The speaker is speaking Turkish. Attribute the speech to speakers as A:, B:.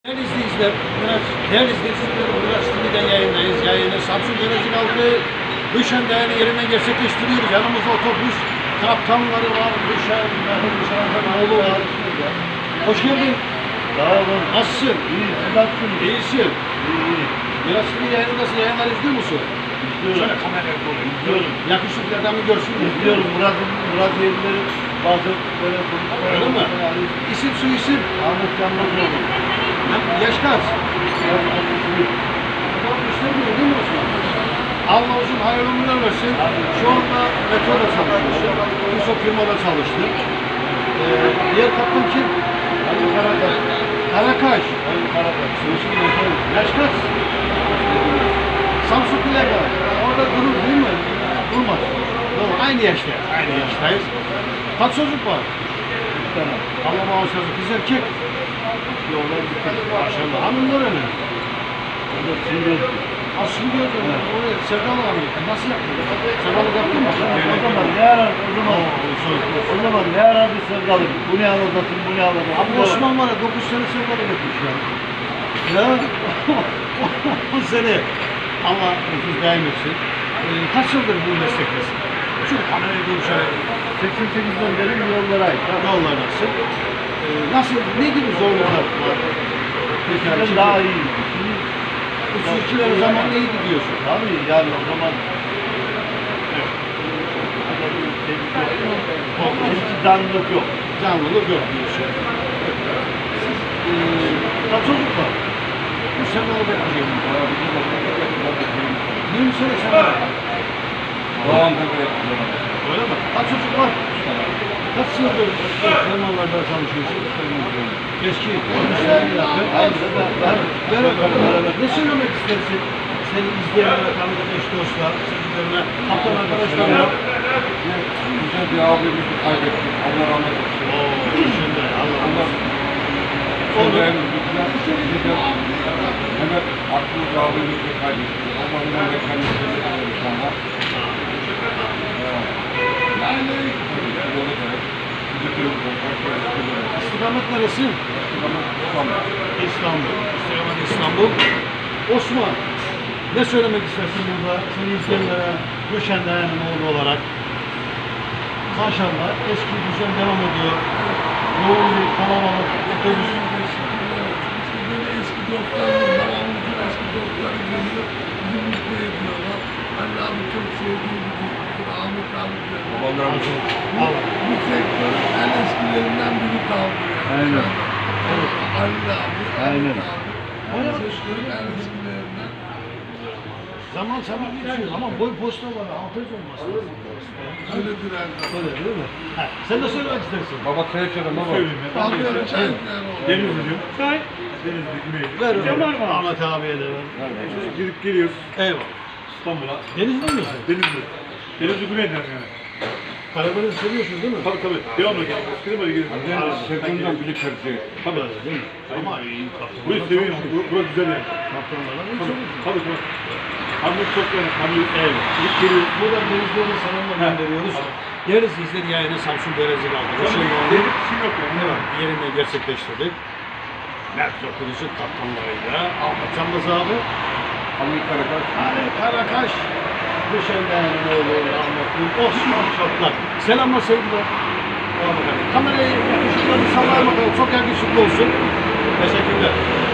A: Değerli izleyiciler, Miraç TV'den yayındayız. Yayını Samsun Denizlihaltı Gülşen Dayanı yerinden gerçekleştiriyoruz. Yanımızda otobüs kaptanları var, Gülşen oğlu var. Hoş geldin.
B: Sağ olun.
A: Nasılsın?
B: İyi, siz nasılsınız?
A: İyisin.
B: İyi.
A: Miraç TV yayınındasın, yayınlar izliyor musun?
B: İzliyorum.
A: Şöyle kameraya doğru.
B: İzliyorum.
A: Yakışıklı adamı görsün.
B: İzliyorum. Murat Yediler'i bazı böyle konuşmalar.
A: Öyle mi? İsim su isim.
B: Ahmet Canlıoğlu.
A: Yaş kaç? Adam göstermiyor değil mi Osman? Allah uzun hayırlı ömürler versin. Şu anda metroda çalışıyorsun. Birçok firmada çalıştın. Diğer kaptan kim?
B: Ali Karakaş.
A: Karakaş.
B: Ali Karakaş.
A: Yaş kaç? Samsun plaka. Orada durur değil mi? Durmaz. Doğru. Aynı yaşta. Aynı yaştayız. Kaç çocuk var?
B: Bir tane.
A: Allah bağışlasın. Kız erkek.
B: Yollar gitti.
A: Maşallah. Hanımlar öyle.
B: Orada Singöz'dü.
A: Aslında oraya Sevdalı abi. Nasıl yaptın? Sevdalı yaptın mı?
B: O zaman ne arar? O zaman ne arar bir sevdalı? Bu ne anlatasın, bu ne anlatasın?
A: Abi Osman var ya 9 sene Sevdalı yapmış ya. Ya 10 sene. Allah nüfus daim etsin. Kaç yıldır bu meslektesin? Şu kamerayı doğru şöyle
B: 88'den beri yollara ait.
A: yollardasın. Nasıl, ne gibi zorluklar var?
B: Eskiden daha iyi.
A: Usulçüler o zaman iyi gidiyorsun.
B: Tabii yani o zaman eski canlılık yok.
A: Canlılık yok diyorsun. Kaç çocuk var? Bu sene oldu bakayım. 20 sene sen var. Öyle mi? Kaç çocuk var? Kaç yıldır firmalarda çalışıyorsun? Eski. Beraber. Ne söylemek istersin? Seni izleyenlere, tanıdık eş dostlar, sizlerine, kaptan arkadaşlarına.
C: Güzel bir abimizi kaybettik. Allah rahmet eylesin.
A: Şimdi Allah
C: Allah sevdiğimiz güzel Mehmet Akbuğ abimizi kaybettik. Allah'ın mekanizmini sana.
A: İstikamet neresi? İstanbul. İstikamet İstanbul. Osman, ne söylemek istersin burada? Seni izleyenlere, Gülşen Dayan'ın oğlu olarak. Maşallah eski düzen devam ediyor. Yoğun bir kalabalık, otobüs.
D: Eski dostlarımız, babamızın eski dostları geliyor, bizi mutlu ediyorlar. Allah'ım çok sevdiği bir Ahmet abi diyor. Bu sektörün en eskilerinden biri kaldı.
B: Aynen.
D: Ali abi,
B: Aynen.
D: Bu sektörün en eskilerinden.
A: Zaman geçiyor ama boy posta var, afiyet olmasın.
D: Öyledir her
A: Öyle değil mi? Ha, sen de söylemek istersin.
C: Baba çay içelim baba.
D: Alıyorum çay içmeyen oldu.
E: Denizli diyor. Çay. Denizli, Güney.
A: Ver
E: Sen var mı?
A: Ahmet abiye de ver.
E: Gidip geliyoruz
A: Eyvallah.
E: İstanbul'a.
A: Denizli misin?
E: Denizli. Denizli Güney'den yani.
A: Karadeniz'i seviyorsun değil mi?
E: Tabii tabii. Devamlı gidiyoruz. Eskiden böyle gidiyoruz.
C: Sevdiğimden biri tercih.
E: Tabii.
A: Değil mi? Ama iyi
E: Burayı seviyorum. Burası güzel yani.
A: kaptanlarla bir
E: Tabii.
A: şey.
E: Tabii tabii. Hamlet çok yani. Hamlet. Evet.
A: Gidip geliyoruz. Buradan Denizli'ye selamlar gönderiyoruz. Değerli izleyiciler yayını Samsun Denizli'haltı.
E: Benim kişim yok yani. Ne var?
A: Yerinde gerçekleştirdik. Metro Kulüsü kaptanlarıyla Ahmet Canbaz abi,
C: Ali Karakaş.
A: Ali Karakaş, Gülşen Dayan'ın oğlu rahmetli Osman Çatlak. Selamlar sevgiler. Kamerayı yakışıklı bir sallayın bakalım. Çok yakışıklı olsun. Teşekkürler.